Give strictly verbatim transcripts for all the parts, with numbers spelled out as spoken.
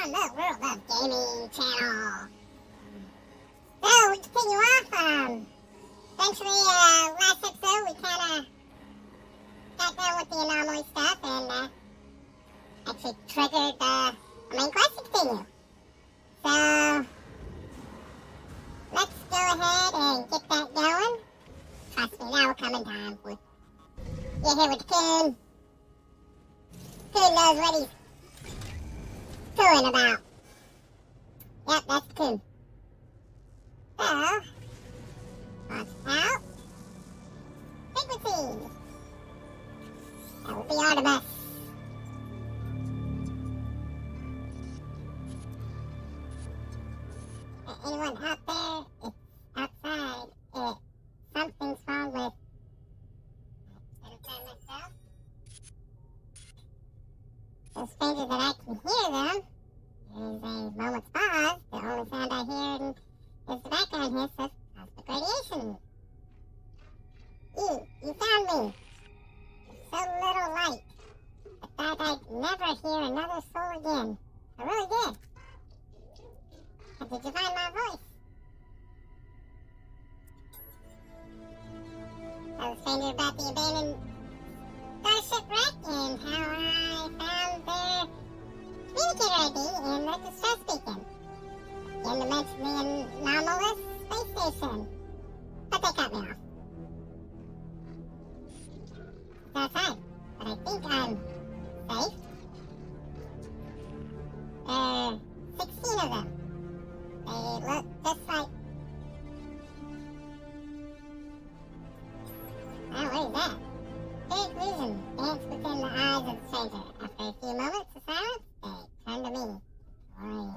on the World of Gaming channel. So, we continue off. Um, eventually, uh, last episode, we kind of got done with the anomaly stuff and uh, actually triggered uh, the main quest to continue. So, let's go ahead and get that going. Trust me, now we're coming time for get here with Coon. Coon knows what he's doing about. Yep, that's Coon. So, watch out. Frequencies. That will be Artemis. Anyone out there? It's outside. It, something's wrong with. Entertain myself. So stranger that I can hear them. There's a moment's pause. The only sound I hear is the background hiss of cosmic radiation. You, you found me. So little light. I thought I'd never hear another soul again. I really did. But did you find my voice? Tell the stranger about the abandoned starship wreck and how I found their communicator I D in the distress beacon. Again to mention the anomalous space station. But they cut me off. It's outside, but I think I'm safe. There are sixteen of them. They look just like... Oh, what is that? Big vision danced within the eyes of the stranger. After a few moments of silence, they turned to me. Boring.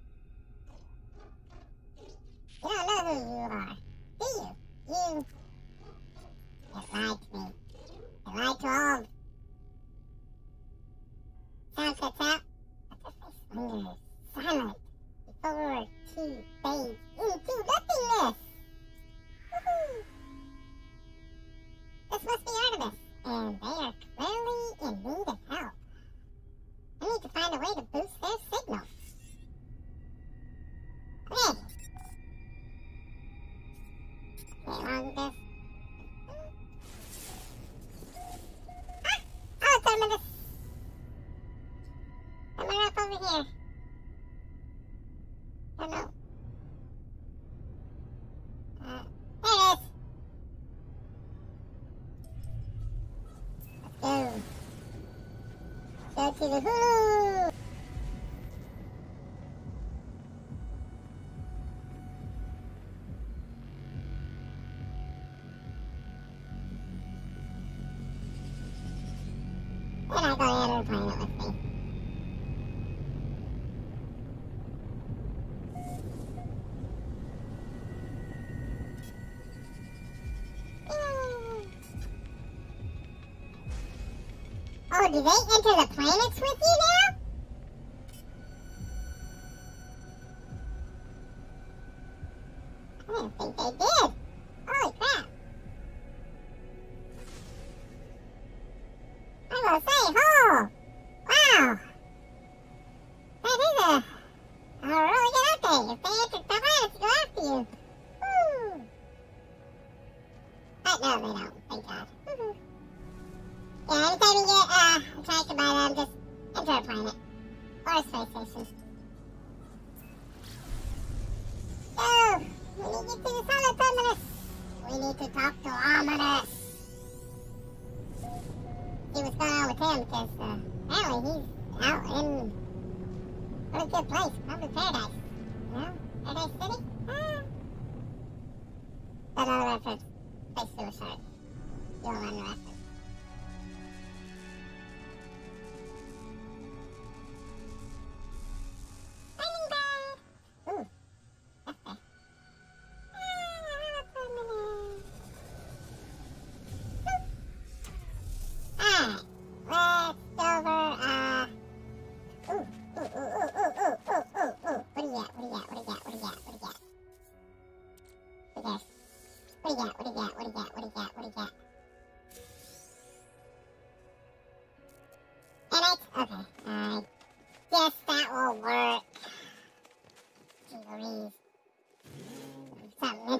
You don't know who you are, do you? You... They lied to me. They lied to all. Sound cuts out, but the face lingers, silent, before she fades into nothingness. Woohoo! This must be Artemis, and they are clearly in need of help. I need to find a way to boost their signal. Okay. Okay, long this. Ah! Oh, Terminus! Coming up over here. Oh no. Uh, there it is. Let's go. Go to the Hulu. We're not going to enter the planet with me. Oh, do they enter the planets with you now? I didn't think they did. Holy crap. I will say, oh, wow. That is a, a really good update. If they enter the planets, go after you. Woo. But no, they don't. Thank God. Woo-hoo. Yeah, anytime you get uh, attracted by them, just enter a planet. Or a space station. So, we need to get to the solid terminus. We need to talk to Ominous. See what's going on with him, because uh, apparently he's out in a really good place. Probably paradise. You know? Paradise City? Ah. Another reference. Space suicide. You'll learn the reference. What do you got? What do you got? What do you got? What do you got? What do you got?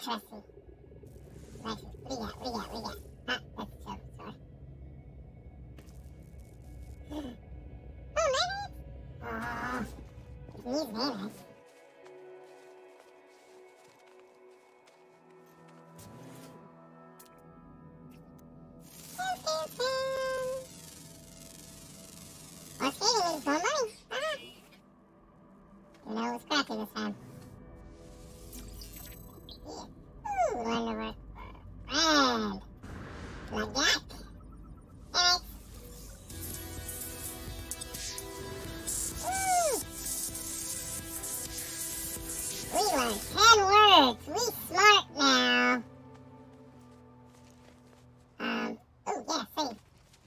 interesting. What do you got? What do you got? What do you got? Ah, that's a joke, sorry. Oh, mayonnaise! Oh, you can use mayonnaise. Well, skating needs more money. Ah. You know, it was crappy this time. Yeah. Ooh, learn to work for a friend. Like that. Alright. Woo! We learned ten words. We smart now. Um, oh, yeah, save.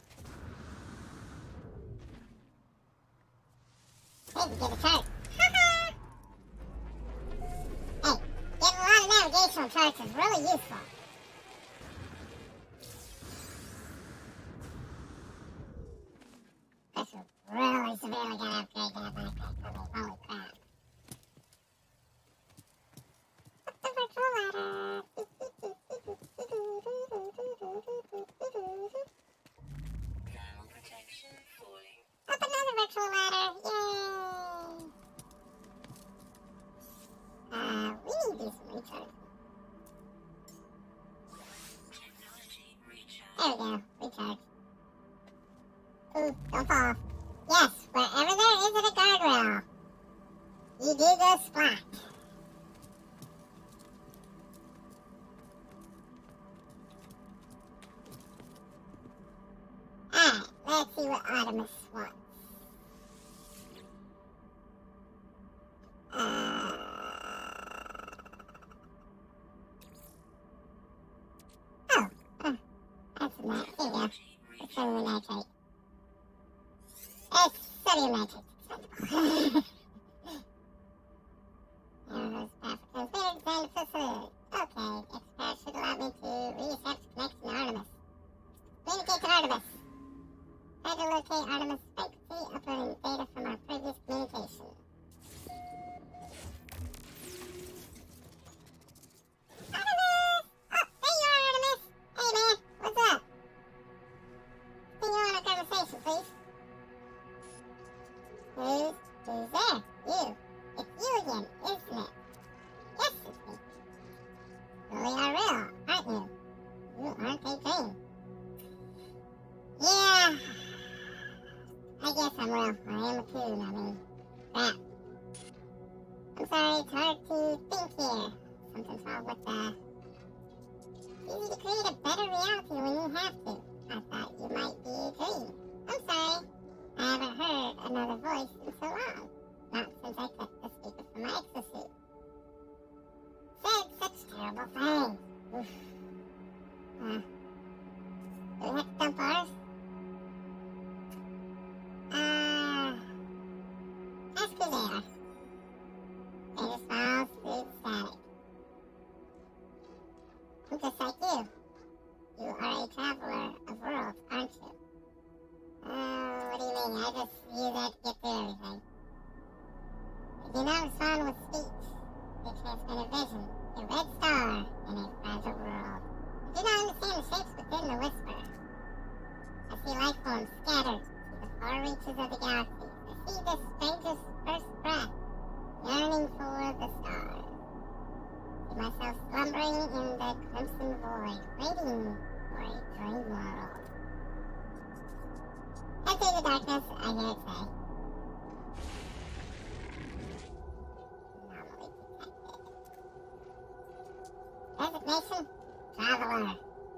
Save to get a chart. Hey, getting a lot of navigational charts is really useful. This is really severely gonna upgrade that backpack for me. Holy crap. Up the virtual ladder. Up another virtual ladder. Yay! Uh, we need to do some recharge. There we go. Recharge. Ooh, don't fall off. Yes, wherever there isn't a guardrail, you do go splat. Alright, let's see what Artemis wants. Uh, oh, uh, that's a night. Here we go. It's sodium nitrate. It's sodium nitrate. Okay, expert should allow me to reestablish connection to Artemis. Communicate to Artemis. Try to locate Artemis frequency, uploading data from our previous communication. Artemis! Oh, there you are, Artemis! Hey, man, what's up? Continue on our conversation, please. Who's, who's there? You. It's you again, isn't it? Yes, it's me. You really are real, aren't you? You aren't a dream. Yeah. I guess I'm real. I am a coon, I mean, crap. I'm sorry, it's hard to think here. Something's wrong with the... It's easy to create a better reality when you have to. I thought you might be a dream. I'm sorry. I haven't heard another voice in so long. Not since I took the speaker from my exosuit. Said such terrible things. Oof. Uh, do we have to dump ours? Uh, ask who they are. They just smiles through the static. I'm just like you. You are a traveler of worlds, aren't you? Uh, what do you mean? I just use that to get through everything. I do not respond with speech. They transmit a vision, a red star in a fragile world. I do not understand the shapes within the whisper. I see life forms scattered to the far reaches of the galaxy. I see the strangest first breath, yearning for the stars. I see myself slumbering in the crimson void, waiting for a dream world. And through the darkness, I hear it say, anomaly detected. Designation, traveler.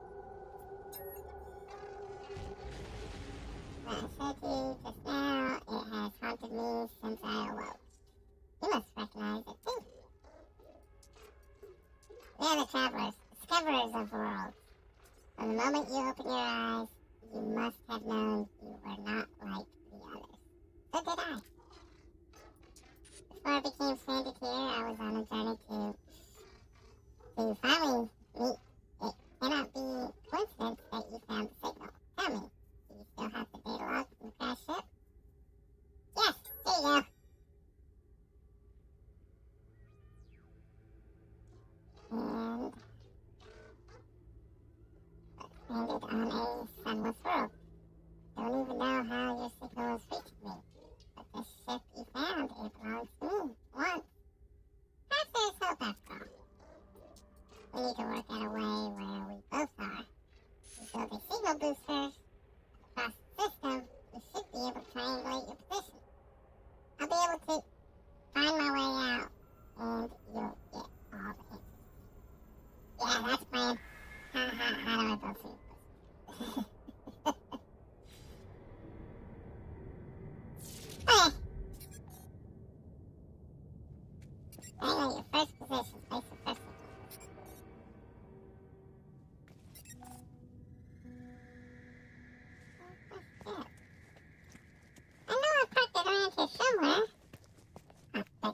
What I said to you just now, it has haunted me since I awoke. You must recognize it too. We are the travelers, discoverers of worlds. From the moment you open your eyes, you must have known you were not like the others. So did I. Before I became stranded here, I was on a journey to, to finally meet. It cannot be coincidence that you found the signal. Tell me, do you still have the data log from the crash ship? Yes, there you go. And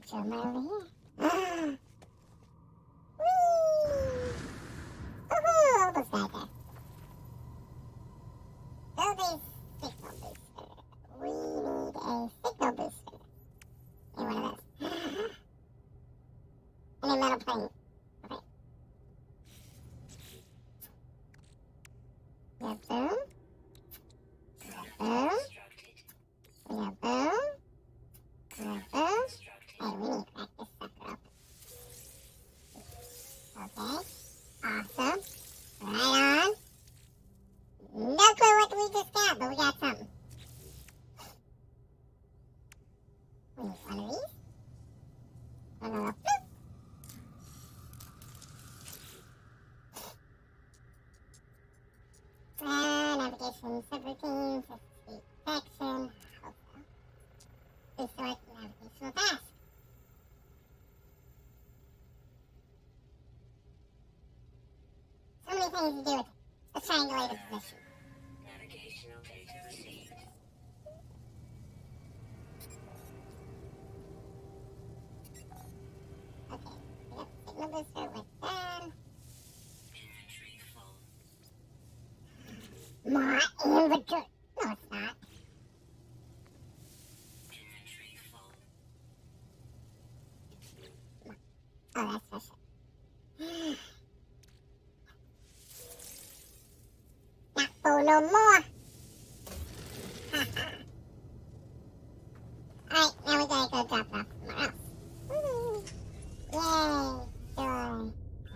Jump over here. Whee! Woohoo! Almost got there. Build a signal booster. We need a signal booster. And one of those. And a metal plane. Okay. We have boom. We have boom. We have boom. We have boom. Hey, we need to crack this sucker open. Okay. Awesome. Right on. No clue what we just got, but we got something. We need one of these. One of those. Boop. Uh, navigation, subroutine, speed detection. Restore navigational task. So many things to do with a triangulated position. Navigational data received. Okay, we got the signal booster with them. Inventory full. My inventory. No, it's not. Inventory full. Oh, that's for sure. Not full no more. Alright, now we gotta go drop it off somewhere else. Woo! Yay! Joy.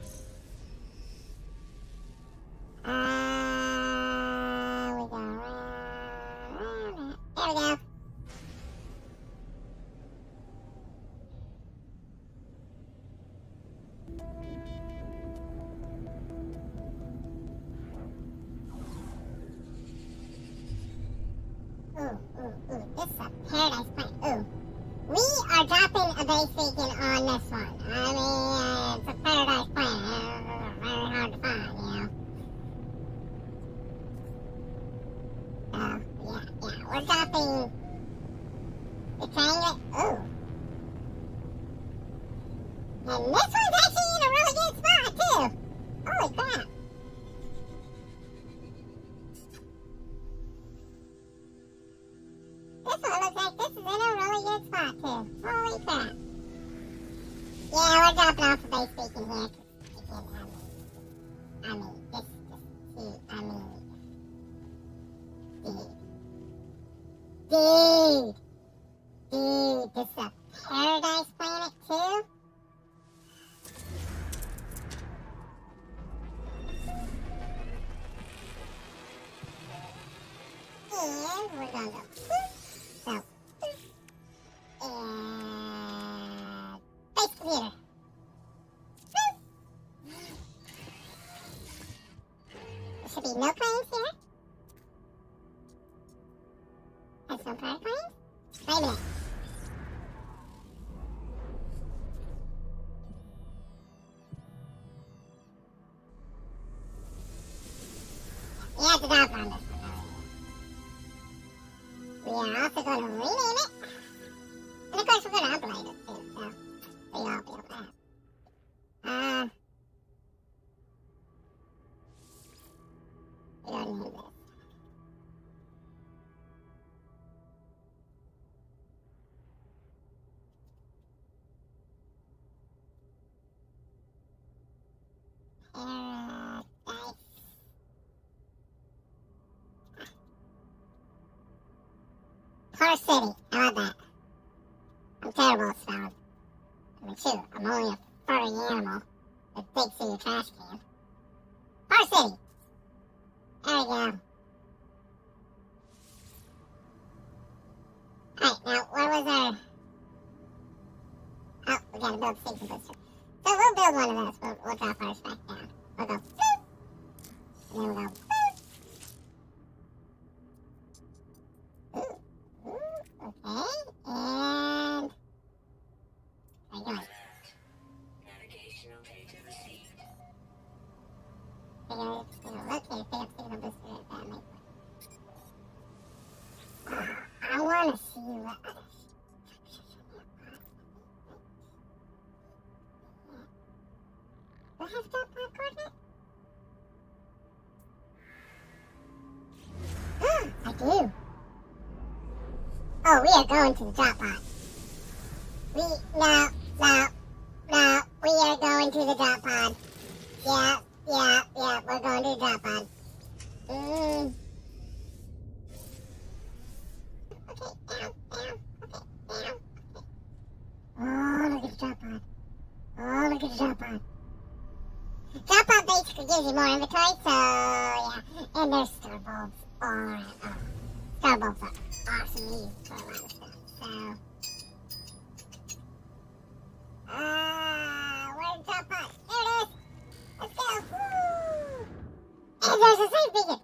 Uh, we go around, around. There we go. Ooh, ooh, ooh, this is a paradise planet. Ooh. We are dropping a base beacon on this one. I mean, uh, it's a paradise planet. Uh, very hard to find, you know. So, yeah, yeah, we're dropping the triangle. Ooh. And this one's actually in a really good spot, too. Holy crap. This one looks like this is in a really good spot, too. Holy crap. Yeah, we're dropping off a base beacon here. Cause, again, I mean, I mean, this, this, see, I mean, dude. Dude. Dude, this is a paradise planet, too? And we're gonna go boop. So, boop. And base computer. Boop. There should be no planes here. There's no prior planes. Wait a minute. We have to drop on this one. We are also going to rename it. And of course, we're going to upgrade it too, so we all be able to have. Uh, we already name this. Paradise. Car City. How about that? I'm terrible at spelling. I mean, shoot, I'm only a furry animal that digs through your trash can. Car City. There we go. Alright, now, where was our... Oh, we gotta build a signal booster. So we'll build one of those. We'll, we'll drop ours back down. We'll go boop. And then we'll go boop. Ooh, ooh, okay. And... How you doing? Navigational data received. They're gonna, they're gonna locate, pick up signal booster at that make I wanna see what other I do. Oh, we are going to the drop pod. We, no, no, no, we are going to the drop pod. Yeah, yeah, yeah, we're going to the drop pod. Mm. Okay, down, down, okay, down. Oh, look at the drop pod. Oh, look at the drop pod. Drop pod basically gives you more inventory, so yeah. And there's star bulbs all around. Oh, star bulbs are awesome to use for a lot of stuff. So, ah, uh, where's the drop pod? There it is. Let's go. Woo! And there's a safe beacon.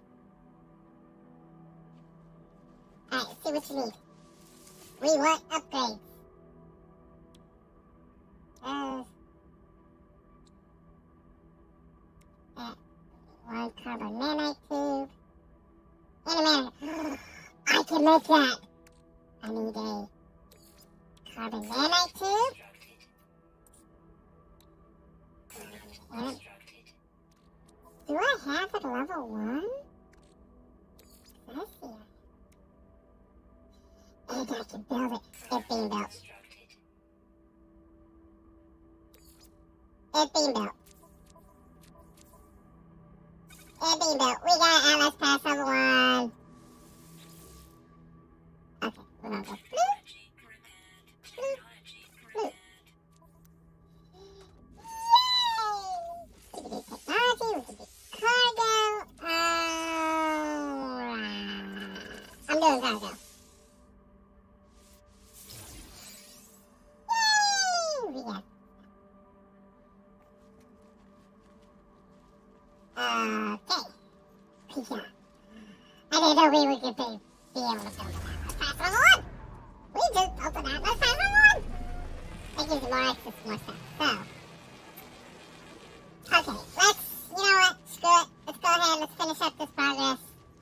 Alright, see what you need. We want upgrades. Uh, uh, one carbon nanite tube. And a man. I can make that. I need a carbon nanite tube. And do I have it level one? Let's see. And I can build it. It's being built. It's being built. It's being built. We got Atlas Pass level one. Okay, we're gonna go bloop, bloop, bloop. Yay! We can do technology, we can do cargo. Alright. I'm doing cargo. Yay! We got Okay. Yeah. I didn't know we would get be, be able to build it out. Let's pass level one! We just built it out. Let's pass level one! That gives you more access to more stuff. So. Okay, let's, you know what? Screw it. Let's go ahead. Let's finish up this progress.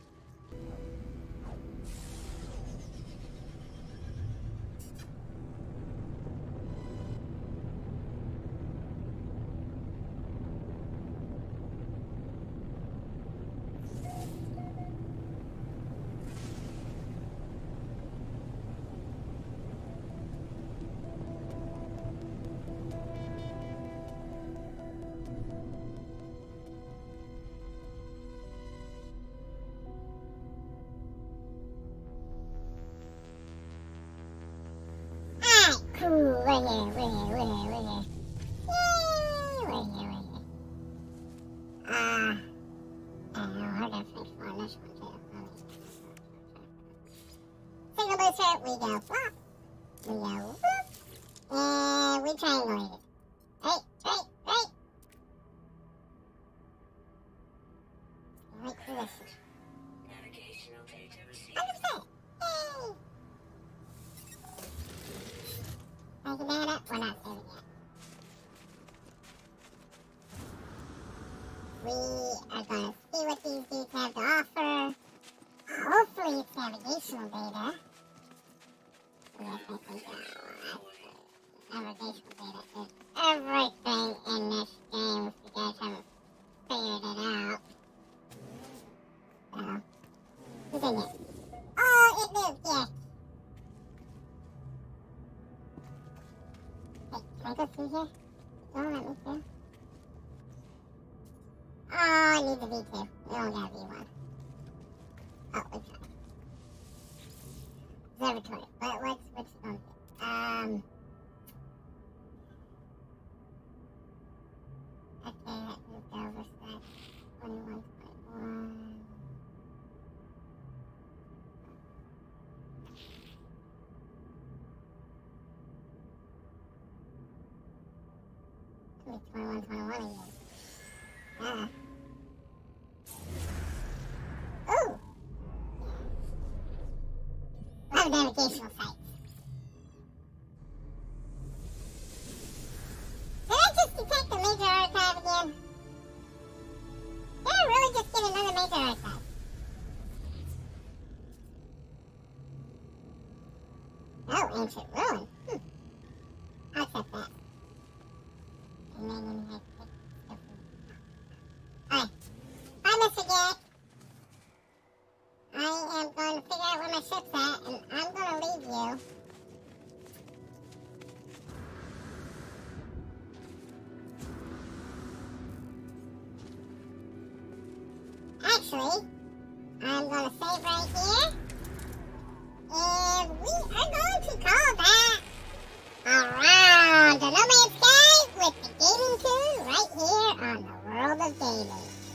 Cool, we're here, we're here, we're here, we're here. Yay, we're here, we're here. Uh, I don't know, we're gonna finish on this one too. Signal booster, we go flop, we go whoop, and we triangulate it. Right, right, right. Right to this. Navigational data received. one hundred percent. Yay! Making that up, we're not saving yet. We are going to see what these dudes have to offer. Hopefully it's navigational data. Yes, I think uh, navigational data is everything in this game if you guys haven't figured it out. So, who's in it? Oh, it lives, yes. Hey, can I go through here? Don't let me through. Oh, I need the V two. We only got a V one. Oh, it's fine. Observatory. What, what's, what's it going to do? Um. Okay, that moved over, so that's twenty-one point one. twenty-one, twenty-one again. Uh. Ooh! A lot of navigational sites. Did I just detect a major archive again? Did I really just get another major archive? Oh, ancient ruin. Hmm. I'll accept that. And then you have to... Alright. Bye, Mister Jack. I am going to ship's at, and I'm gonna leave you. Actually, I'm gonna save right here. And we are going to call that Around the No Man's Sky with the Gaming Coon right here on the World of Gaming.